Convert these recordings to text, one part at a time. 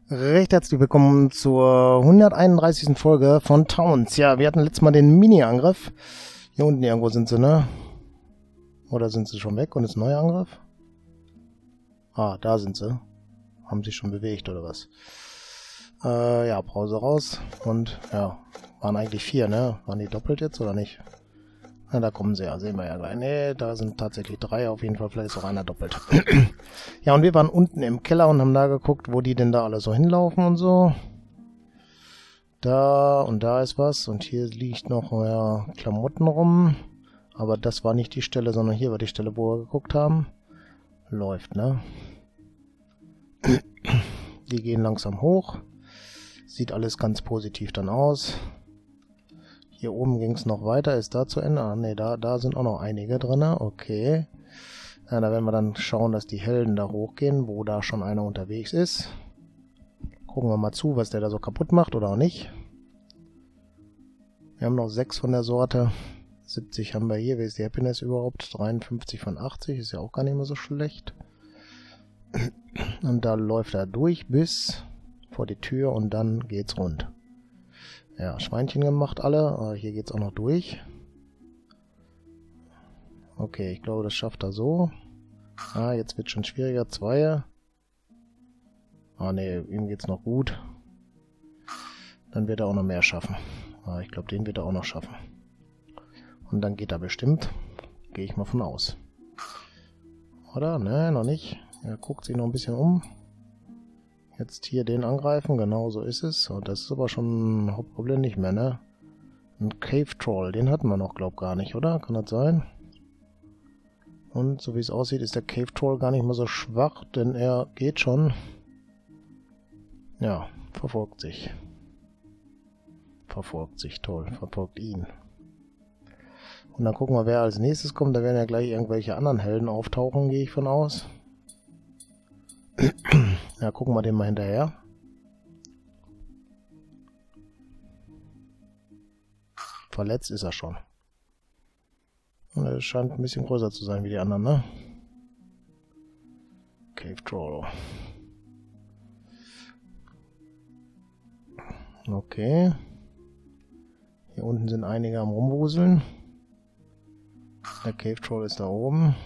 Recht herzlich willkommen zur 131. Folge von Towns. Ja, wir hatten letztes Mal den Mini-Angriff. Hier unten irgendwo sind sie, ne? Oder sind sie schon weg und ist ein neuer Angriff? Ah, da sind sie. Haben sich schon bewegt, oder was? Ja, Pause raus. Und, ja, waren eigentlich 4, ne? Waren die doppelt jetzt, oder nicht? Na, da kommen sie ja, sehen wir ja gleich. Ne, da sind tatsächlich 3 auf jeden Fall. Vielleicht ist auch einer doppelt. Ja, und wir waren unten im Keller und haben da geguckt, wo die denn da alle so hinlaufen und so. Da und da ist was. Und hier liegt noch ja, Klamotten rum. Aber das war nicht die Stelle, sondern hier war die Stelle, wo wir geguckt haben. Läuft, ne? Die gehen langsam hoch. Sieht alles ganz positiv dann aus. Hier oben ging es noch weiter. Ist da zu Ende? Ah, ne, da sind auch noch einige drin. Okay. Ja, da werden wir dann schauen, dass die Helden da hochgehen, wo da schon einer unterwegs ist. Gucken wir mal zu, was der da so kaputt macht oder auch nicht. Wir haben noch 6 von der Sorte. 70 haben wir hier. Wie ist die Happiness überhaupt? 53 von 80. Ist ja auch gar nicht mehr so schlecht. Und da läuft er durch bis vor die Tür und dann geht's rund. Ja, Schweinchen gemacht alle. Aber hier geht's auch noch durch. Okay, ich glaube, das schafft er so. Ah, jetzt wird schon schwieriger. 2. Ah, ne, ihm geht's noch gut. Dann wird er auch noch mehr schaffen. Ah, ich glaube, den wird er auch noch schaffen. Und dann geht er bestimmt. Gehe ich mal von aus. Oder? Ne, noch nicht. Er guckt sich noch ein bisschen um. Jetzt hier den angreifen. Genau so ist es. Und das ist aber schon ein Hauptproblem nicht mehr, ne? Ein Cave Troll. Den hatten wir noch, glaub gar nicht, oder? Kann das sein? Und so wie es aussieht, ist der Cave Troll gar nicht mehr so schwach, denn er geht schon. Ja, verfolgt sich. Verfolgt sich, toll. Verfolgt ihn. Und dann gucken wir, wer als nächstes kommt. Da werden ja gleich irgendwelche anderen Helden auftauchen, gehe ich von aus. Ja, gucken wir dem mal hinterher. Verletzt ist er schon. Und er scheint ein bisschen größer zu sein wie die anderen, ne? Cave Troll. Okay. Hier unten sind einige am Rumwuseln. Der Cave Troll ist da oben.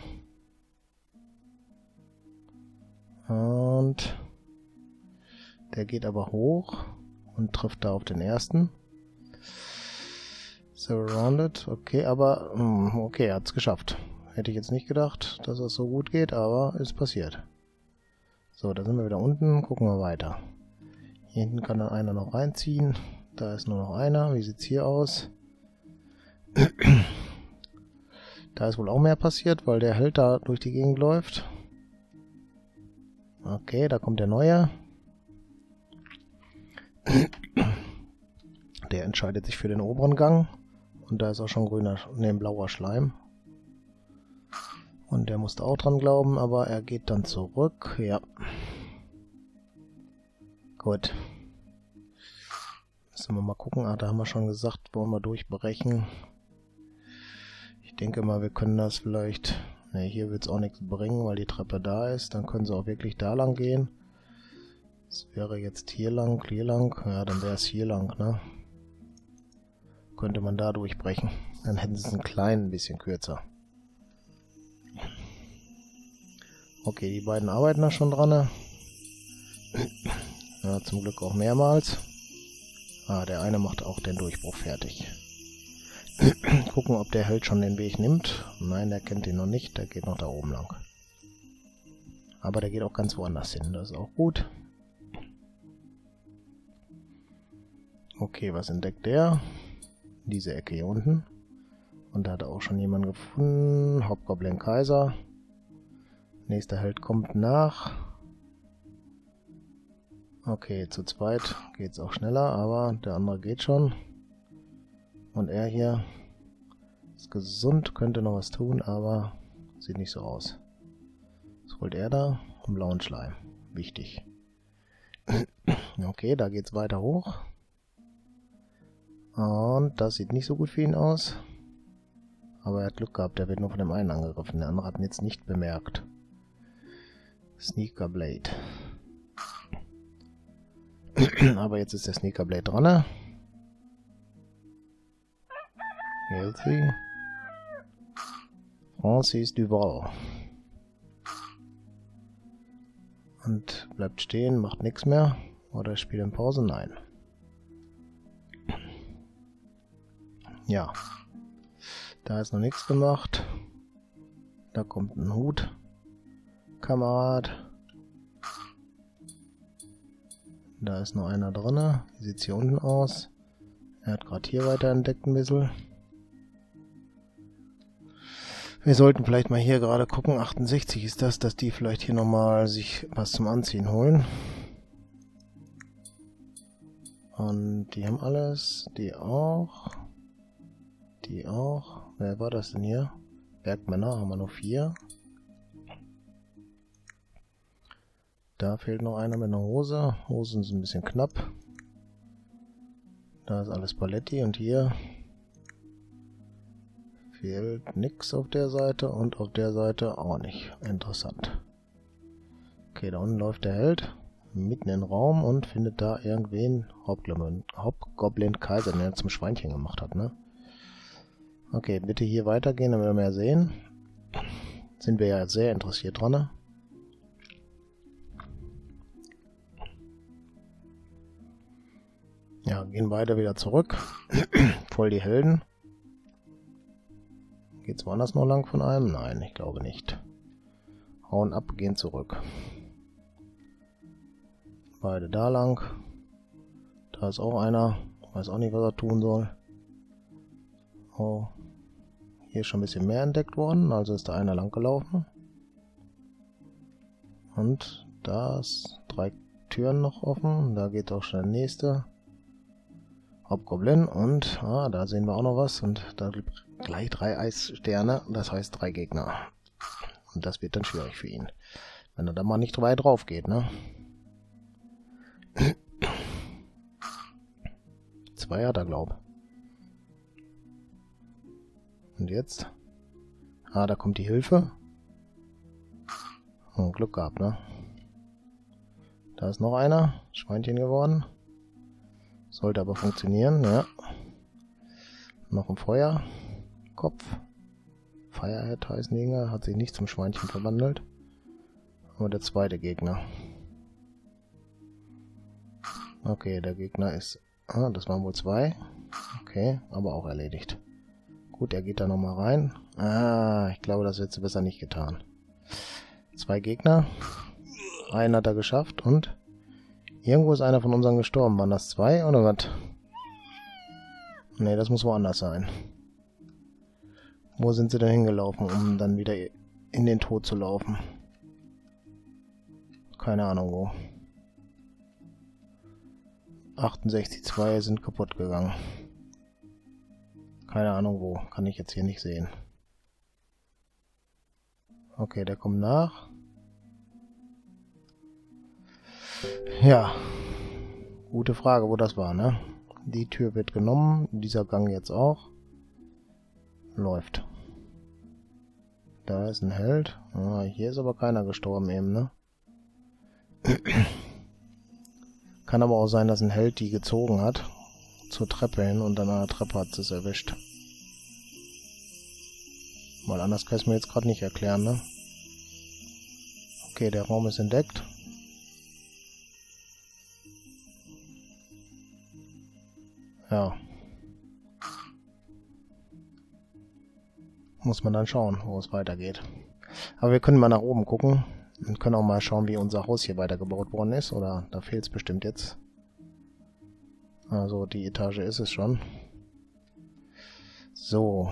Und der geht aber hoch und trifft da auf den ersten. Surrounded. Okay, aber okay, er hat es geschafft. Hätte ich jetzt nicht gedacht, dass es so gut geht, aber ist passiert. So, da sind wir wieder unten. Gucken wir weiter. Hier hinten kann dann einer noch reinziehen. Da ist nur noch einer. Wie sieht's hier aus? Da ist wohl auch mehr passiert, weil der Held da durch die Gegend läuft. Okay, da kommt der Neue. Der entscheidet sich für den oberen Gang. Und da ist auch schon grüner, ne, blauer Schleim. Und der musste auch dran glauben, aber er geht dann zurück. Ja. Gut. Müssen wir mal gucken. Ah, da haben wir schon gesagt, wollen wir durchbrechen. Ich denke mal, wir können das vielleicht... Ne, hier wird es auch nichts bringen, weil die Treppe da ist. Dann können sie auch wirklich da lang gehen. Das wäre jetzt hier lang. Ja, dann wäre es hier lang, ne? Könnte man da durchbrechen. Dann hätten sie es ein klein bisschen kürzer. Okay, die beiden arbeiten da schon dran. Ne? Ja, zum Glück auch mehrmals. Ah, der eine macht auch den Durchbruch fertig. Gucken, ob der Held schon den Weg nimmt. Nein, der kennt ihn noch nicht. Der geht noch da oben lang. Aber der geht auch ganz woanders hin. Das ist auch gut. Okay, was entdeckt der? Diese Ecke hier unten. Und da hat er auch schon jemanden gefunden. Hobgoblin Kaiser. Nächster Held kommt nach. Okay, zu zweit geht es auch schneller, aber der andere geht schon. Und er hier ist gesund, könnte noch was tun, aber sieht nicht so aus. Was holt er da? Einen blauen Schleim. Wichtig. Okay, da geht's weiter hoch. Und das sieht nicht so gut für ihn aus. Aber er hat Glück gehabt, der wird nur von dem einen angegriffen. Der andere hat ihn jetzt nicht bemerkt. Sneaker Blade. Aber jetzt ist der Sneaker Blade dran. Ne? Healthy. Francis Duval. Und bleibt stehen, macht nichts mehr. Oder spielt in Pause? Nein. Ja. Da ist noch nichts gemacht. Da kommt ein Hut. Kamerad. Da ist noch einer drin. Wie sieht es hier unten aus? Er hat gerade hier weiter entdeckt ein bisschen. Wir sollten vielleicht mal hier gerade gucken. 68 ist das, dass die vielleicht hier nochmal sich was zum Anziehen holen. Und die haben alles. Die auch. Die auch. Wer war das denn hier? Bergmänner haben wir nur 4. Da fehlt noch einer mit einer Hose. Hosen sind ein bisschen knapp. Da ist alles Paletti und hier fehlt nichts auf der Seite und auf der Seite auch nicht. Interessant. Okay, da unten läuft der Held mitten in den Raum und findet da irgendwen Hobgoblin Kaiser, den er zum Schweinchen gemacht hat, ne? Okay, bitte hier weitergehen, damit wir mehr sehen. Sind wir ja sehr interessiert dran, ne? Ja, gehen beide wieder zurück. Voll die Helden. Geht's woanders noch lang von einem? Nein, ich glaube nicht. Hauen ab, gehen zurück. Beide da lang. Da ist auch einer. Weiß auch nicht, was er tun soll. Oh. Hier ist schon ein bisschen mehr entdeckt worden. Also ist da einer lang gelaufen. Und da ist 3 Türen noch offen. Da geht auch schon der nächste. Hobgoblin. Und da sehen wir auch noch was. Und da gleich 3 Eissterne. Das heißt 3 Gegner. Und das wird dann schwierig für ihn. Wenn er da mal nicht weit drauf geht, ne? 2 hat er, glaube ich. Und jetzt? Da kommt die Hilfe. Oh, Glück gehabt, ne? Da ist noch einer. Schweinchen geworden. Sollte aber funktionieren, ja. Noch ein Feuerkopf. Firehead heißen die, hat sich nicht zum Schweinchen verwandelt. Aber der zweite Gegner. Okay, der Gegner ist... das waren wohl 2. Okay, aber auch erledigt. Gut, er geht da nochmal rein. Ich glaube, das hätte sie besser nicht getan. 2 Gegner. Einen hat er geschafft und... Irgendwo ist einer von unseren gestorben. Waren das 2 oder was? Ne, das muss woanders sein. Wo sind sie denn hingelaufen, um dann wieder in den Tod zu laufen? Keine Ahnung wo. 68-2 sind kaputt gegangen. Keine Ahnung wo. Kann ich jetzt hier nicht sehen. Okay, der kommt nach. Ja. Gute Frage, wo das war, ne? Die Tür wird genommen. Dieser Gang jetzt auch. Läuft. Da ist ein Held. Hier ist aber keiner gestorben eben, ne? Kann aber auch sein, dass ein Held die gezogen hat. Zur Treppe hin und dann an der Treppe hat sie es erwischt. Weil anders kann ich es mir jetzt gerade nicht erklären, ne? Okay, der Raum ist entdeckt. Ja. Muss man dann schauen, wo es weitergeht. Aber wir können mal nach oben gucken. Und können auch mal schauen, wie unser Haus hier weitergebaut worden ist. Oder da fehlt es bestimmt jetzt. Also die Etage ist es schon. So.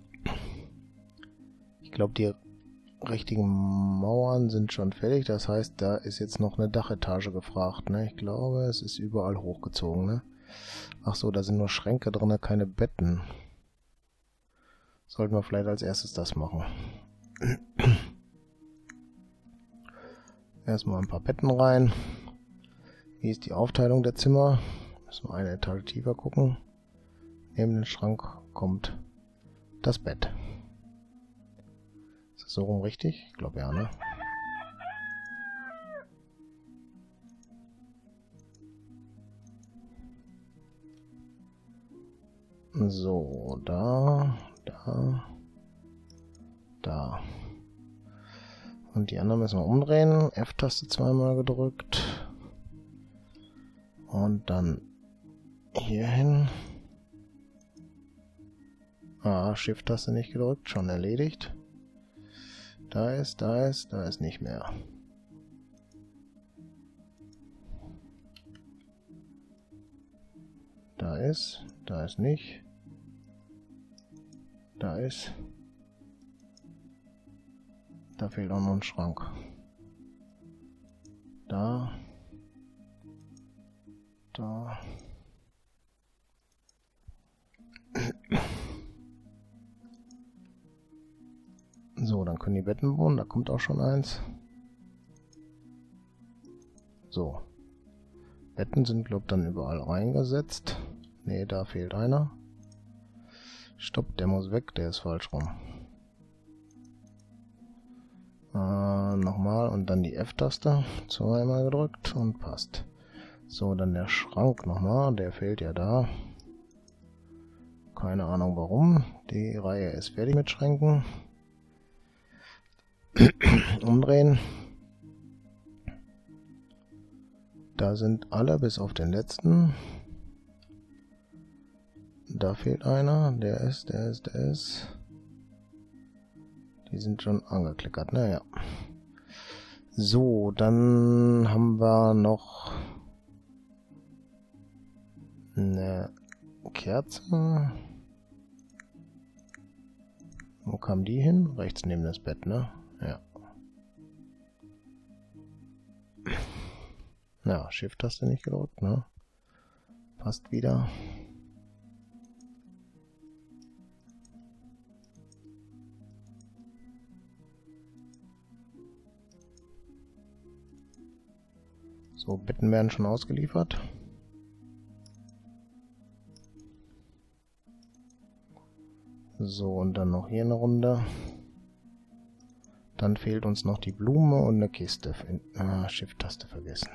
Ich glaube, die richtigen Mauern sind schon fertig. Das heißt, da ist jetzt noch eine Dachetage gefragt. Ne? Ich glaube, es ist überall hochgezogen. Ne? Ach so, da sind nur Schränke drin, keine Betten. Sollten wir vielleicht als erstes das machen. Erstmal ein paar Betten rein. Wie ist die Aufteilung der Zimmer? Müssen wir eine Etage tiefer gucken. Neben den Schrank kommt das Bett. Ist das so rum richtig? Ich glaube ja, ne? So, da. Und die anderen müssen wir umdrehen. F-Taste zweimal gedrückt. Und dann hier hin. Shift-Taste nicht gedrückt, schon erledigt. Da ist nicht mehr. Da ist nicht. Da fehlt auch noch ein Schrank. Da. So, dann können die Betten wohnen. Da kommt auch schon eins. So. Betten sind, glaube ich, dann überall reingesetzt. Ne, da fehlt einer. Stopp, der muss weg. Der ist falsch rum. Nochmal und dann die F-Taste. Zweimal gedrückt und passt. So, dann der Schrank nochmal. Der fehlt ja da. Keine Ahnung warum. Die Reihe ist fertig mit Schränken. Umdrehen. Da sind alle bis auf den letzten. Da fehlt einer. Der ist. Die sind schon angeklickert. Naja. So, dann haben wir noch eine Kerze. Wo kam die hin? Rechts neben das Bett, ne? Ja. Ja, Shift-Taste nicht gedrückt, ne? Passt wieder. So, Betten werden schon ausgeliefert. So, und dann noch hier eine Runde. Dann fehlt uns noch die Blume und eine Kiste. Shift-Taste vergessen.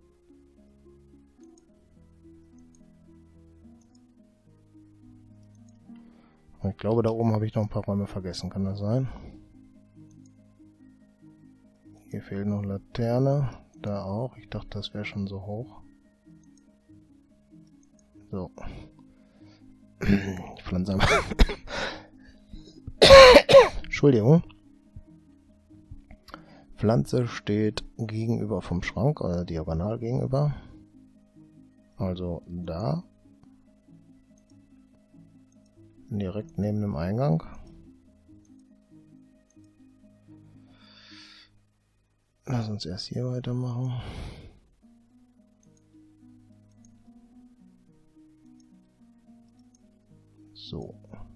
Ich glaube, da oben habe ich noch ein paar Räume vergessen. Kann das sein? Hier fehlt noch Laterne. Da auch. Ich dachte, das wäre schon so hoch. So. Ich pflanze einmal. Entschuldigung. Pflanze steht gegenüber vom Schrank, oder diagonal gegenüber. Also da. Direkt neben dem Eingang. Lass uns erst hier weitermachen. So.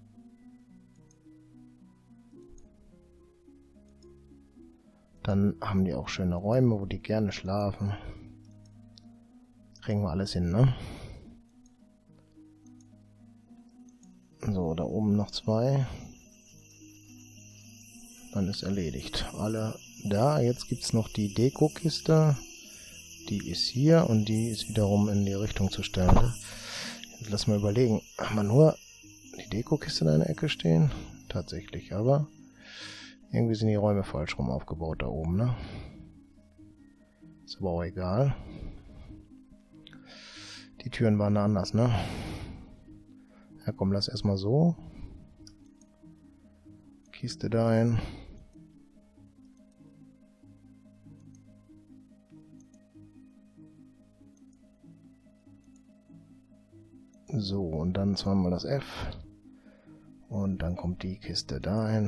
Dann haben die auch schöne Räume, wo die gerne schlafen. Kriegen wir alles hin, ne? So, da oben noch zwei. Dann ist erledigt. Alle da. Jetzt gibt es noch die Deko-Kiste. Die ist hier und die ist wiederum in die Richtung zu stellen. Ne? Jetzt lass mal überlegen. Haben wir nur die Deko-Kiste in einer Ecke stehen? Tatsächlich, aber irgendwie sind die Räume falsch rum aufgebaut da oben, ne? Ist aber auch egal. Die Türen waren da anders, ne? Ja komm, lass erstmal so. Kiste da ein. So, und dann zweimal das F. Und dann kommt die Kiste da ein.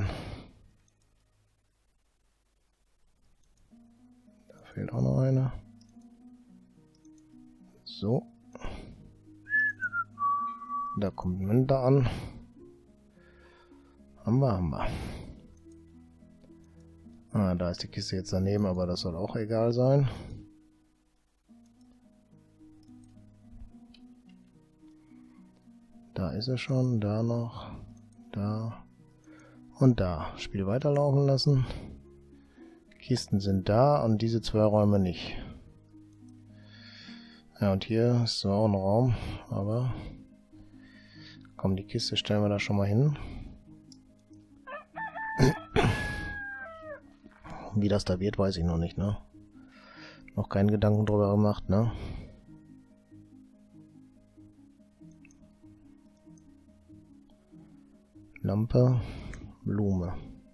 Da fehlt auch noch eine. So. Da kommt Münter an. Haben wir. Da ist die Kiste jetzt daneben, aber das soll auch egal sein. Da ist er schon, da noch, da und da. Spiel weiterlaufen lassen. Kisten sind da und diese zwei Räume nicht. Ja, und hier ist zwar auch ein Raum, aber Komm, die Kiste stellen wir da schon mal hin. Wie das da wird, weiß ich noch nicht, ne? Noch keinen Gedanken drüber gemacht, ne? Lampe, Blume.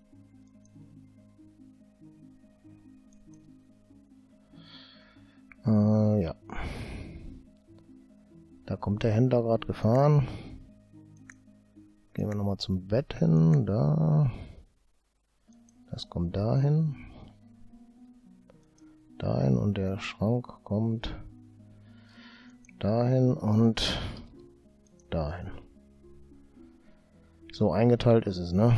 Ja. Da kommt der Händler gerade gefahren. Gehen wir nochmal zum Bett hin. Da. Das kommt dahin. Dahin und der Schrank kommt dahin und dahin. So eingeteilt ist es, ne?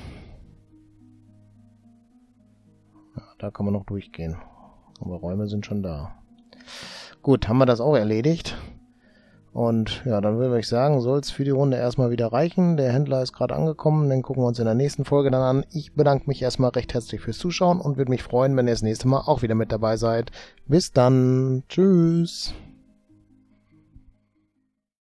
Ja, da kann man noch durchgehen. Aber Räume sind schon da. Gut, haben wir das auch erledigt. Und ja, dann würde ich sagen, soll es für die Runde erstmal wieder reichen. Der Händler ist gerade angekommen, den gucken wir uns in der nächsten Folge dann an. Ich bedanke mich erstmal recht herzlich fürs Zuschauen und würde mich freuen, wenn ihr das nächste Mal auch wieder mit dabei seid. Bis dann. Tschüss.